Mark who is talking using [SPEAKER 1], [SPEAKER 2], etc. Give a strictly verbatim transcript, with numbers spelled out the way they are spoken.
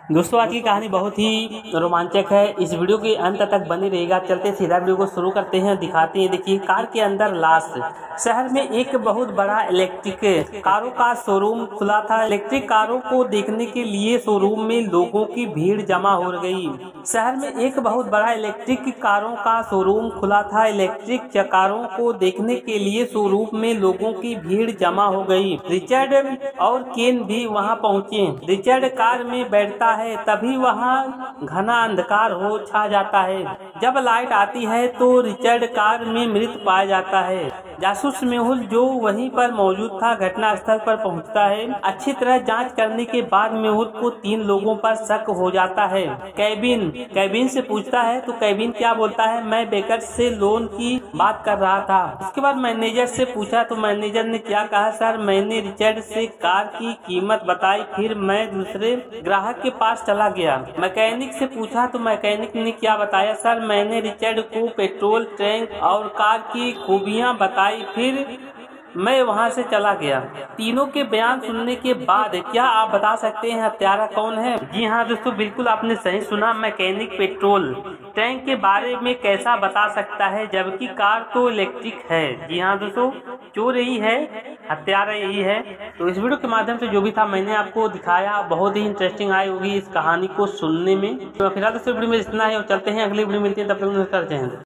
[SPEAKER 1] दोस्तों आज की कहानी बहुत ही रोमांचक है। इस वीडियो के अंत तक बने रहेगा। चलते सीधा वीडियो को शुरू करते हैं, दिखाते हैं। देखिए, कार के अंदर लाश। शहर में एक बहुत बड़ा इलेक्ट्रिक कारों का शोरूम खुला था। इलेक्ट्रिक कारों को देखने के लिए शोरूम में लोगों की भीड़ जमा हो गई। शहर में एक बहुत बड़ा इलेक्ट्रिक कारों का शोरूम खुला था। इलेक्ट्रिक कारों को देखने के लिए शोरूम में लोगों की भीड़ जमा हो गई। रिचर्ड और केन भी वहां पहुंचे। रिचर्ड कार में बैठता है, तभी वहाँ घना अंधकार हो छा जाता है। जब लाइट आती है तो रिचर्ड कार में मृत पाया जाता है। जासूस मेहुल जो वहीं पर मौजूद था घटना स्थल पर पहुंचता है। अच्छी तरह जांच करने के बाद मेहुल को तीन लोगों पर शक हो जाता है। केविन केविन से पूछता है तो केविन क्या बोलता है, मैं बेकर से लोन की बात कर रहा था। उसके बाद मैनेजर से पूछा तो मैनेजर ने क्या कहा, सर मैंने रिचर्ड से कार की कीमत बताई, फिर मैं दूसरे ग्राहक के पास चला गया। मैकेनिक से पूछा तो मैकेनिक ने क्या बताया, सर मैंने रिचर्ड को पेट्रोल टैंक और कार की खूबियां बताई, फिर मैं वहां से चला गया। तीनों के बयान सुनने के बाद क्या आप बता सकते हैं हत्यारा कौन है? जी हाँ दोस्तों, बिल्कुल आपने सही सुना। मैकेनिक पेट्रोल टैंक के बारे में कैसा बता सकता है, जबकि कार तो इलेक्ट्रिक है। जी हाँ दोस्तों, चोर यही है, हत्यारा यही है। तो इस वीडियो के माध्यम से जो भी था मैंने आपको दिखाया, बहुत ही इंटरेस्टिंग आई होगी इस कहानी को सुनने में। तो फिलहाल दोस्तों वीडियो में इतना है और चलते हैं अगली वीडियो मिलती है, तब तक नमस्कार, जय हिंद।